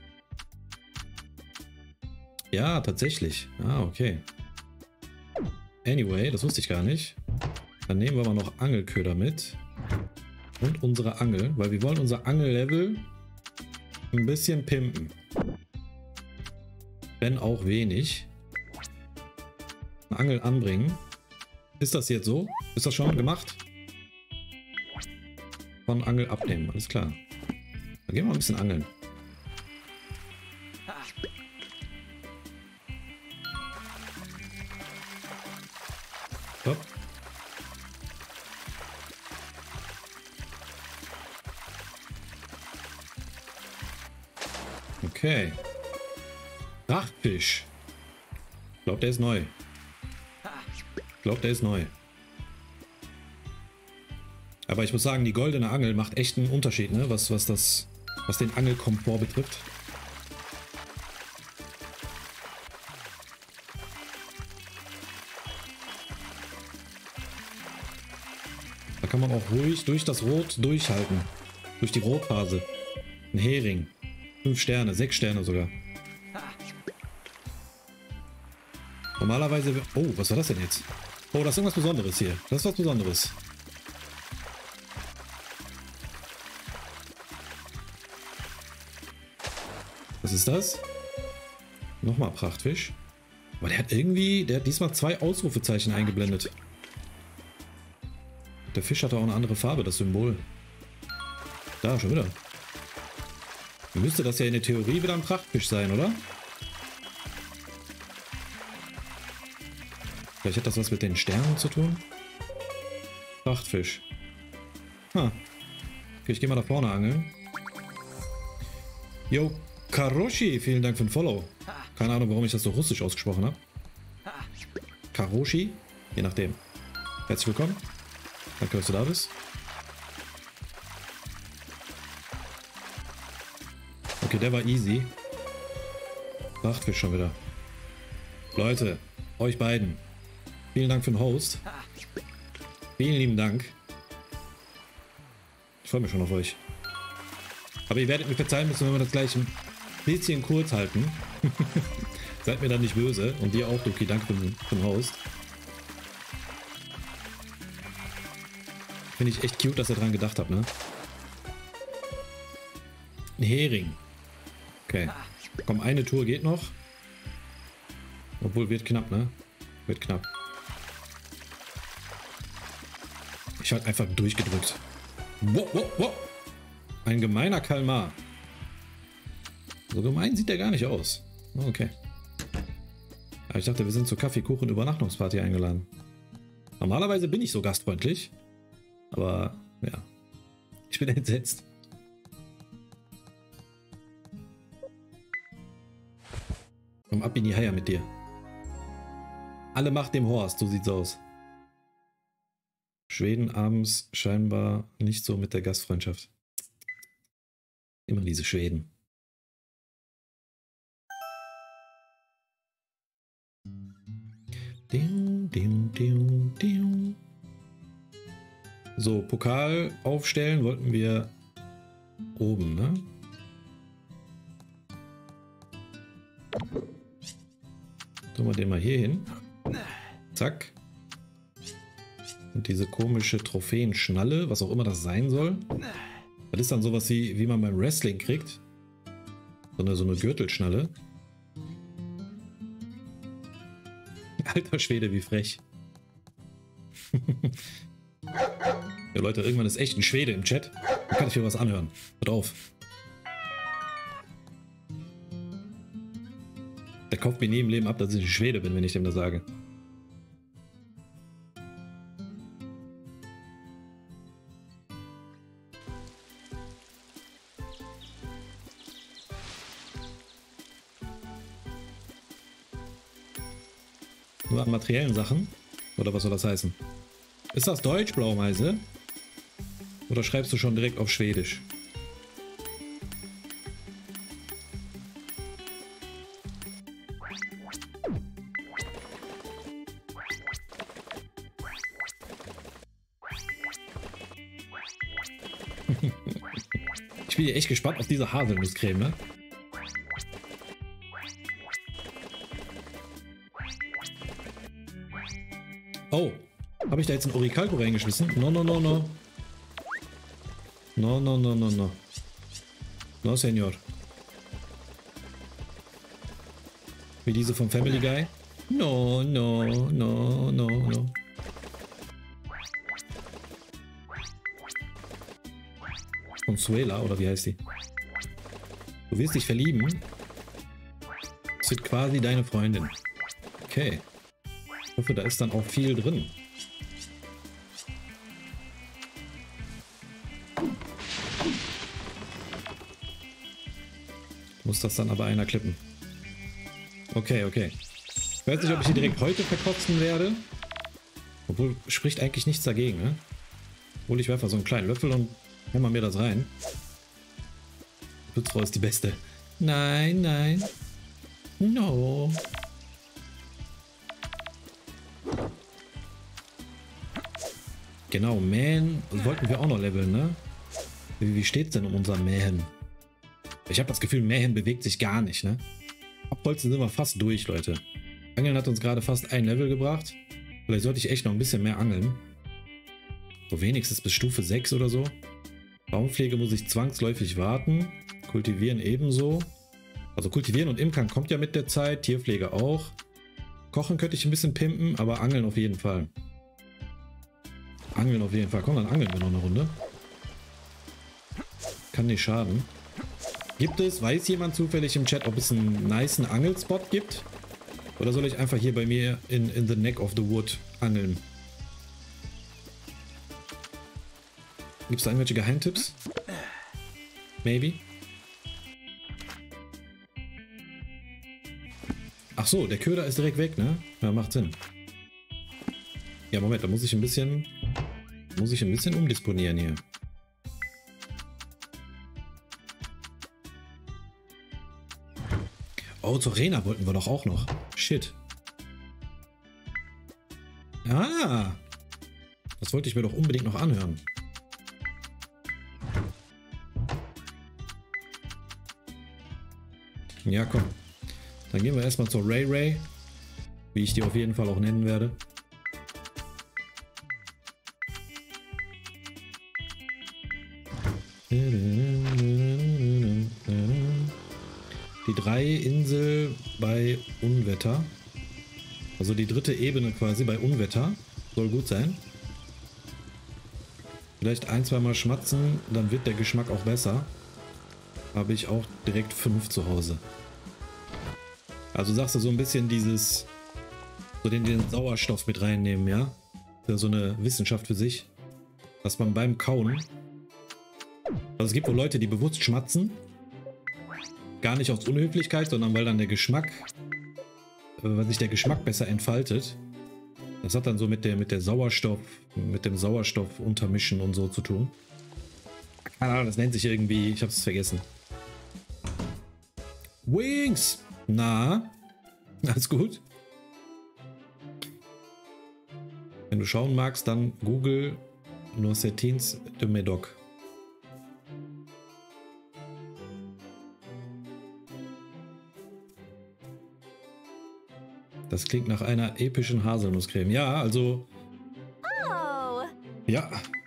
Ja, tatsächlich. Ah, okay. Anyway, das wusste ich gar nicht. Dann nehmen wir mal noch Angelköder mit. Und unsere Angel, weil wir wollen unser Angellevel ein bisschen pimpen. Wenn auch wenig. Eine Angel anbringen. Ist das jetzt so? Ist das schon gemacht? Von Angel abnehmen, alles klar. Dann gehen wir mal ein bisschen angeln. Hopp. Okay. Prachtfisch. Ich glaube, der ist neu. Ich glaube, der ist neu. Aber ich muss sagen, die goldene Angel macht echt einen Unterschied, ne? Was den Angelkomfort betrifft. Da kann man auch ruhig durch das Rot durchhalten. Durch die Rotphase. Ein Hering. 5 Sterne, 6 Sterne sogar. Normalerweise... Oh, was war das denn jetzt? Oh, das ist irgendwas Besonderes hier. Das ist was Besonderes. Was ist das? Nochmal Prachtfisch. Aber der hat diesmal 2 Ausrufezeichen eingeblendet. Der Fisch hatte auch eine andere Farbe, das Symbol. Da, schon wieder. Müsste das ja in der Theorie wieder ein Prachtfisch sein, oder? Vielleicht hat das was mit den Sternen zu tun? Prachtfisch. Okay, ich gehe mal da vorne angeln. Yo, Karoshi, vielen Dank für den Follow. Keine Ahnung, warum ich das so russisch ausgesprochen habe. Karoshi, je nachdem. Herzlich willkommen. Danke, dass du da bist. Okay, der war easy. Prachtfisch schon wieder. Leute, euch beiden. Vielen Dank für den Host. Vielen lieben Dank. Ich freue mich schon auf euch. Aber ihr werdet mir verzeihen müssen, wenn wir das gleich ein bisschen kurz halten. Seid mir dann nicht böse. Und dir auch, Duki. Danke für den Host. Finde ich echt cute, dass ihr dran gedacht habt, ne? Ein Hering. Okay. Komm, eine Tour geht noch. Obwohl, wird knapp, ne? Wird knapp. Ich halt einfach durchgedrückt. Wow, wow, wow. Ein gemeiner Kalmar. So gemein sieht der gar nicht aus. Okay. Aber ich dachte, wir sind zur Kaffeekuchen-Übernachtungsparty eingeladen. Normalerweise bin ich so gastfreundlich. Aber, ja. Ich bin entsetzt. Komm ab in die Haie mit dir. Alle Macht dem Horst, so sieht's aus. Schweden abends scheinbar nicht so mit der Gastfreundschaft. Immer diese Schweden. So, Pokal aufstellen wollten wir oben, ne? Tun wir den mal hier hin. Zack. Und diese komische Trophäenschnalle, was auch immer das sein soll. Das ist dann sowas wie man beim Wrestling kriegt. So eine Gürtelschnalle. Alter Schwede, wie frech. Ja Leute, irgendwann ist echt ein Schwede im Chat. Da kann ich mir was anhören. Hört auf. Der kauft mir nie im Leben ab, dass ich ein Schwede bin, wenn ich dem das sage. Nur an materiellen Sachen? Oder was soll das heißen? Ist das Deutsch, Blaumeise? Oder schreibst du schon direkt auf Schwedisch? Ich bin ja echt gespannt auf diese Haselnusscreme, ne? Oh, habe ich da jetzt ein Orichalco reingeschmissen? No, no, no, no. No, no, no, no, no. No, Senor. Wie diese vom Family Guy? No, no, no, no, no. Consuela, oder wie heißt die? Du wirst dich verlieben. Das wird quasi deine Freundin. Okay. Ich hoffe, da ist dann auch viel drin. Muss das dann aber einer klippen. Okay, okay. Ich weiß nicht, ob ich die direkt heute verkotzen werde. Obwohl, spricht eigentlich nichts dagegen, ne? Hol ich mir einfach so einen kleinen Löffel und hämmer mir das rein. Putzfrau ist die Beste. Nein, nein. No. Genau, Mähen wollten wir auch noch leveln, ne? Wie steht's denn um unser Mähen? Ich habe das Gefühl, Mähen bewegt sich gar nicht, ne? Abholzen sind wir fast durch, Leute. Angeln hat uns gerade fast ein Level gebracht. Vielleicht sollte ich echt noch ein bisschen mehr angeln. So wenigstens bis Stufe 6 oder so. Baumpflege muss ich zwangsläufig warten. Kultivieren ebenso. Also kultivieren und imkern kommt ja mit der Zeit. Tierpflege auch. Kochen könnte ich ein bisschen pimpen, aber angeln auf jeden Fall. Angeln auf jeden Fall. Komm, dann angeln wir noch eine Runde. Kann nicht schaden. Weiß jemand zufällig im Chat, ob es einen nicen Angelspot gibt? Oder soll ich einfach hier bei mir in the neck of the wood angeln? Gibt es da irgendwelche Geheimtipps? Maybe? Ach so, der Köder ist direkt weg, ne? Ja, macht Sinn. Ja, Moment, da muss ich ein bisschen umdisponieren hier. Oh, zur Rena wollten wir doch auch noch. Shit. Ah! Das wollte ich mir doch unbedingt noch anhören. Ja, komm. Dann gehen wir erstmal zur Ray Ray. Wie ich die auf jeden Fall auch nennen werde. Die 3 Insel bei Unwetter. Also die dritte Ebene quasi bei Unwetter. Soll gut sein. Vielleicht ein, zweimal schmatzen, dann wird der Geschmack auch besser. Habe ich auch direkt 5 zu Hause. Also sagst du so ein bisschen dieses, so den Sauerstoff mit reinnehmen, ja? Das ist so eine Wissenschaft für sich. Dass man beim Kauen, also es gibt wohl Leute, die bewusst schmatzen. Gar nicht aus Unhöflichkeit, sondern weil dann der Geschmack, weil sich der Geschmack besser entfaltet. Das hat dann so mit dem Sauerstoff untermischen und so zu tun. Keine Ahnung, das nennt sich irgendwie, ich hab's vergessen. Wings! Na? Alles gut? Wenn du schauen magst, dann Google Noissetins de Médoc. Das klingt nach einer epischen Haselnusscreme. Ja, also... Oh. Ja.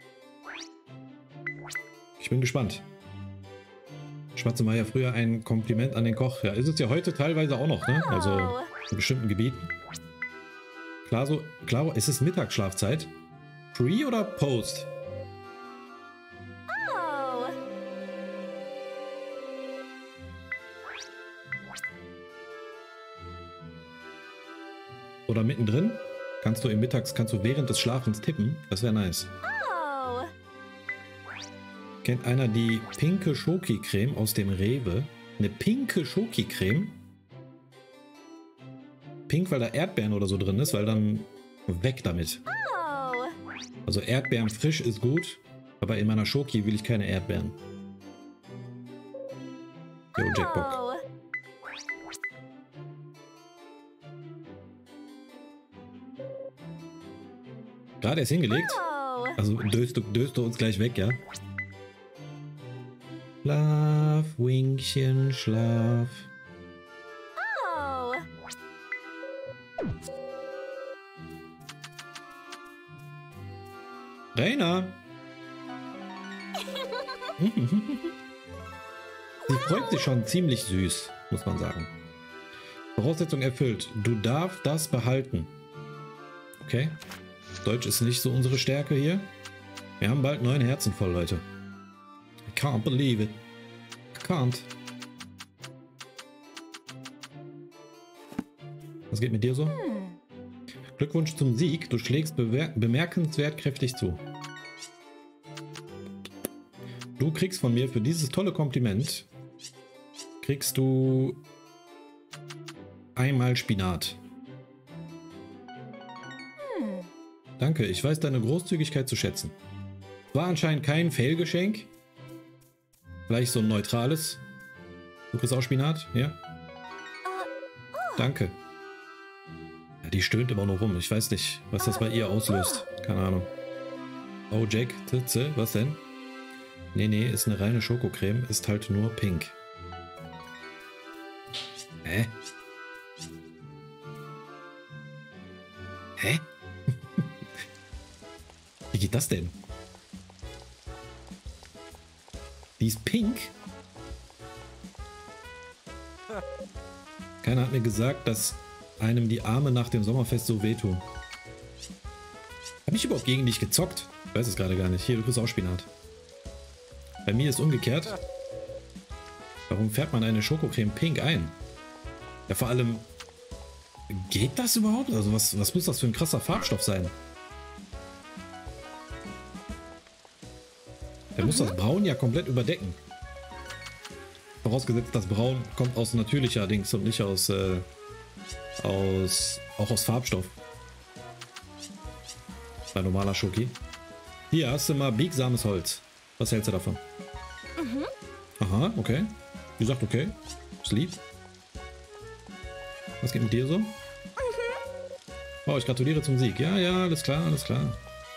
Ich bin gespannt. Schmatze war ja früher ein Kompliment an den Koch. Ja, ist es ja heute teilweise auch noch, ne? Also in bestimmten Gebieten. Klaro, ist es Mittagsschlafzeit? Pre oder Post? Oh. Oder mittendrin? Kannst du während des Schlafens tippen? Das wäre nice. Oh. Kennt einer die pinke Schoki-Creme aus dem Rewe? Eine pinke Schoki-Creme? Pink, weil da Erdbeeren oder so drin ist, weil dann weg damit. Oh. Also Erdbeeren frisch ist gut, aber in meiner Schoki will ich keine Erdbeeren. Jo, Jackbock. Oh. Gerade erst hingelegt. Oh. Also döst du uns gleich weg, ja? Schlaf, Wingchen, schlaf. Oh. Rainer! Sie freut sich schon ziemlich süß, muss man sagen. Voraussetzung erfüllt. Du darfst das behalten. Okay. Deutsch ist nicht so unsere Stärke hier. Wir haben bald 9 Herzen voll, Leute. I can't believe it. I can't. Was geht mit dir so? Glückwunsch zum Sieg. Du schlägst bemerkenswert kräftig zu. Du kriegst von mir für dieses tolle Kompliment kriegst du einmal Spinat. Danke, ich weiß deine Großzügigkeit zu schätzen. War anscheinend kein Fail-Geschenk. Vielleicht so ein neutrales. Du kriegst auch Spinat, ja? Danke. Ja, die stöhnt immer noch rum. Ich weiß nicht, was das bei ihr auslöst. Keine Ahnung. Oh, Jack, Titze, was denn? Nee, ist eine reine Schokocreme. Ist halt nur pink. Hä? Hä? Wie geht das denn? Die ist pink? Keiner hat mir gesagt, dass einem die Arme nach dem Sommerfest so wehtun. Habe ich überhaupt gegen dich gezockt? Ich weiß es gerade gar nicht. Hier, du kriegst auch Spinat. Bei mir ist umgekehrt. Warum färbt man eine Schokocreme pink ein? Ja, vor allem, geht das überhaupt? Also was muss das für ein krasser Farbstoff sein? Der muss das Braun ja komplett überdecken. Vorausgesetzt, das Braun kommt aus natürlicher Dings und nicht aus Farbstoff. Bei normaler Schoki. Hier hast du mal biegsames Holz. Was hältst du davon? Aha, okay. Wie gesagt, okay. Ist lieb. Was geht mit dir so? Oh, ich gratuliere zum Sieg. Ja, alles klar, alles klar.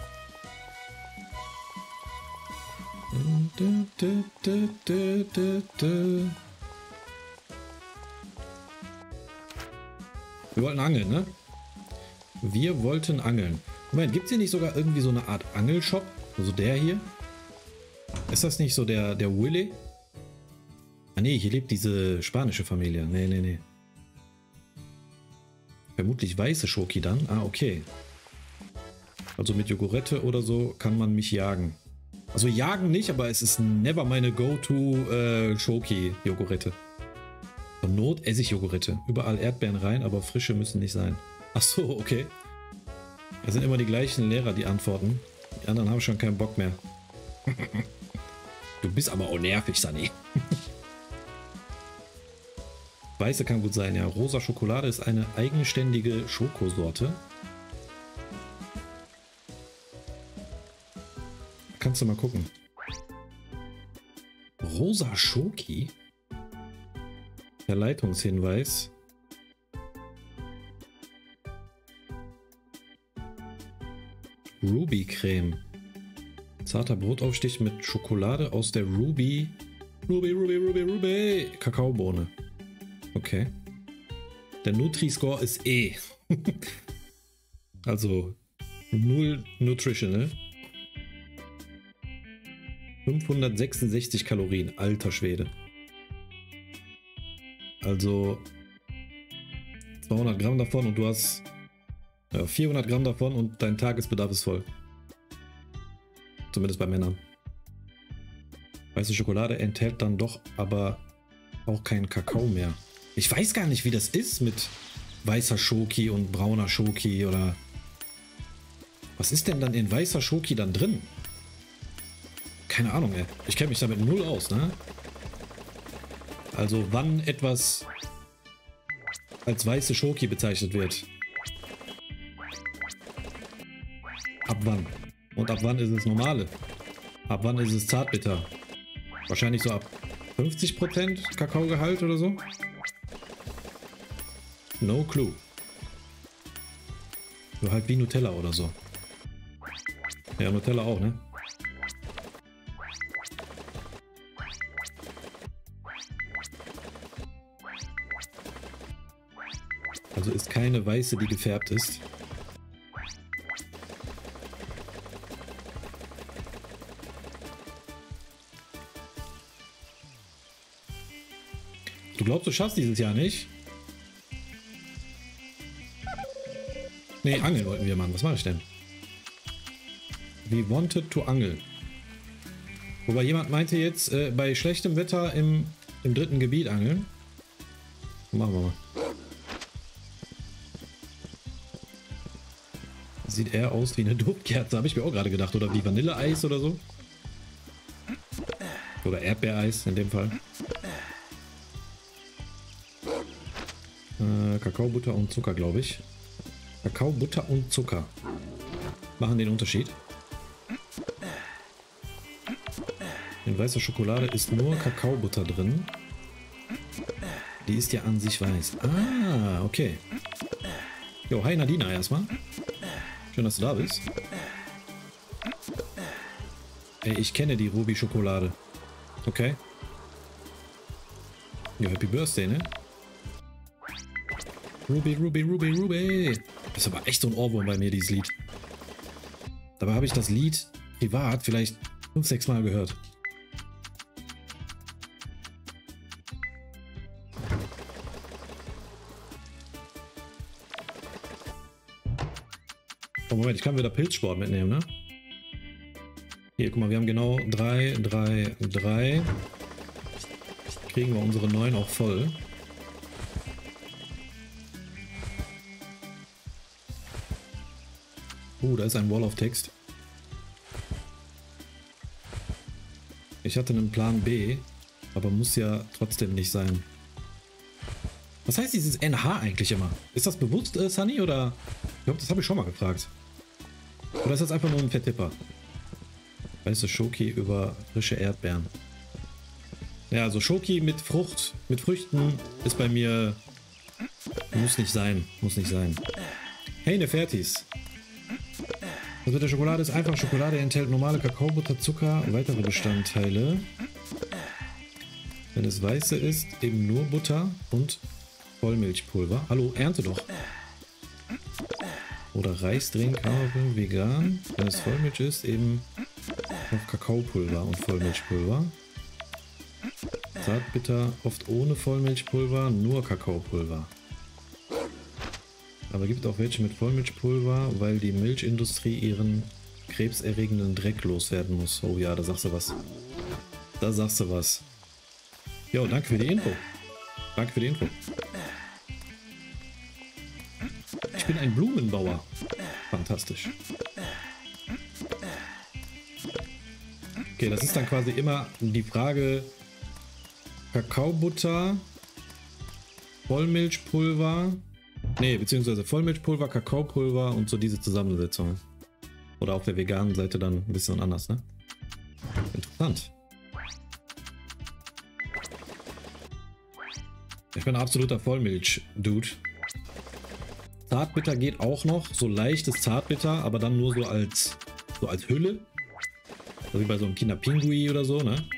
Wir wollten angeln, ne? Wir wollten angeln. Moment, gibt es hier nicht sogar irgendwie so eine Art Angelshop? Also der hier? Ist das nicht so der Willy? Ah ne, hier lebt diese spanische Familie. Nee. Vermutlich weiße Schoki dann. Ah, okay. Also mit Jogurette oder so kann man mich jagen. Also jagen nicht, aber es ist never meine Go-To-Schoki-Jogurette. Zur Not esse ich Jogurette. Überall Erdbeeren rein, aber frische müssen nicht sein. Ach so, okay. Das sind immer die gleichen Lehrer, die antworten. Die anderen haben schon keinen Bock mehr. Du bist aber auch nervig, Sunny. Weiße kann gut sein, ja. Rosa Schokolade ist eine eigenständige Schokosorte. Kannst du mal gucken. Rosa Schoki? Der Leitungshinweis. Ruby Creme. Zarter Brotaufstich mit Schokolade aus der Ruby Kakaobohne. Okay. Der Nutri-Score ist E. Also 0 Nutritional. 566 Kalorien, alter Schwede. Also 200 Gramm davon und du hast 400 Gramm davon und dein Tagesbedarf ist voll. Zumindest bei Männern. Weiße Schokolade enthält dann doch aber auch keinen Kakao mehr. Ich weiß gar nicht, wie das ist mit weißer Schoki und brauner Schoki oder... Was ist denn dann in weißer Schoki dann drin? Keine Ahnung, ey. Ich kenne mich damit null aus, ne? Also wann etwas als weiße Schoki bezeichnet wird. Ab wann? Und ab wann ist es normale? Ab wann ist es zartbitter? Wahrscheinlich so ab 50% Kakaogehalt oder so? No clue. So halt wie Nutella oder so. Ja, Nutella auch, ne? Also ist keine weiße, die gefärbt ist. Du glaubst, du schaffst dieses Jahr nicht? Nee, angeln wollten wir machen. Was mache ich denn? We wanted to angeln. Wobei jemand meinte jetzt, bei schlechtem Wetter im dritten Gebiet angeln. Machen wir mal. Sieht eher aus wie eine Duftkerze, habe ich mir auch gerade gedacht. Oder wie Vanilleeis oder so. Oder Erdbeereis in dem Fall. Kakaobutter und Zucker, glaube ich. Kakaobutter und Zucker machen den Unterschied. In weißer Schokolade ist nur Kakaobutter drin. Die ist ja an sich weiß. Ah, okay. Jo, hi Nadina erstmal. Schön, dass du da bist. Ey, ich kenne die Ruby-Schokolade. Okay. Ja, Happy Birthday, ne? Ruby, Ruby, Ruby, Ruby. Das ist aber echt so ein Ohrwurm bei mir, dieses Lied. Dabei habe ich das Lied privat vielleicht 5-6 Mal gehört. Oh Moment, ich kann wieder Pilzsport mitnehmen, ne? Hier, guck mal, wir haben genau 3, 3, 3. Kriegen wir unsere 9 auch voll. Da ist ein Wall of Text. Ich hatte einen Plan B, aber muss ja trotzdem nicht sein. Was heißt dieses NH eigentlich immer? Ist das bewusst, Sunny, oder? Ich glaube, das habe ich schon mal gefragt. Oder ist das einfach nur ein Vertipper? Weiße Schoki über frische Erdbeeren. Ja, also Schoki mit Frucht, mit Früchten ist bei mir... Muss nicht sein, muss nicht sein. Hey, Nefertis. Das mit der Schokolade ist einfach Schokolade, enthält normale Kakaobutter, Zucker und weitere Bestandteile. Wenn es weiße ist, eben nur Butter und Vollmilchpulver. Hallo, ernte doch. Oder Reis drehen, Kartoffeln, vegan. Wenn es Vollmilch ist, eben noch Kakaopulver und Vollmilchpulver. Zartbitter, oft ohne Vollmilchpulver, nur Kakaopulver. Aber gibt auch welche mit Vollmilchpulver, weil die Milchindustrie ihren krebserregenden Dreck loswerden muss. Oh ja, da sagst du was. Da sagst du was. Jo, danke für die Info. Danke für die Info. Ich bin ein Blumenbauer. Fantastisch. Okay, das ist dann quasi immer die Frage: Kakaobutter, Vollmilchpulver. Nee, beziehungsweise Vollmilchpulver, Kakaopulver und so diese Zusammensetzung. Oder auf der veganen Seite dann ein bisschen anders, ne? Interessant. Ich bin ein absoluter Vollmilch-Dude. Zartbitter geht auch noch, so leichtes Zartbitter, aber dann nur so als Hülle. Also wie bei so einem Kinderpingui oder so, ne?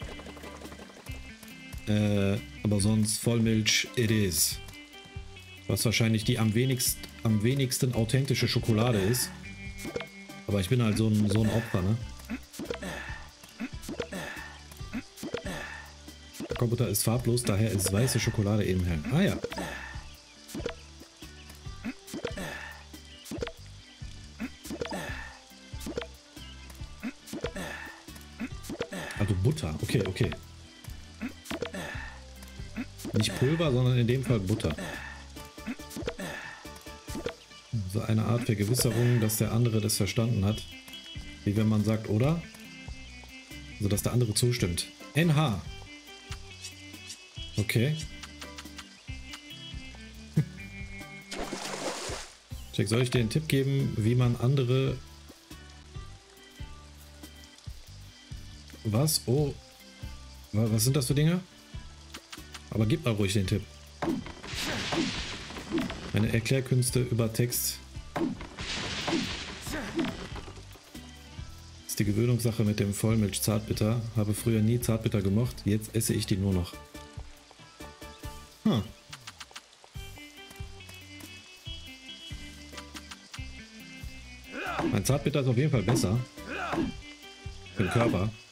Aber sonst Vollmilch it is. Was wahrscheinlich die am wenigsten authentische Schokolade ist. Aber ich bin halt so ein Opfer, ne? Kakaobutter ist farblos, daher ist weiße Schokolade eben hell. Ah ja. Also Butter, okay, okay. Nicht Pulver, sondern in dem Fall Butter. So eine Art Vergewisserung, dass der andere das verstanden hat. Wie wenn man sagt, oder? Also, dass der andere zustimmt. NH. Okay. Check, soll ich dir einen Tipp geben, wie man andere... Was? Oh. Was sind das für Dinge? Aber gib mal ruhig den Tipp. Meine Erklärkünste über Text ist die Gewöhnungssache mit dem Vollmilch Zartbitter. Habe früher nie Zartbitter gemocht, jetzt esse ich die nur noch. Hm. Mein Zartbitter ist auf jeden Fall besser für den Körper.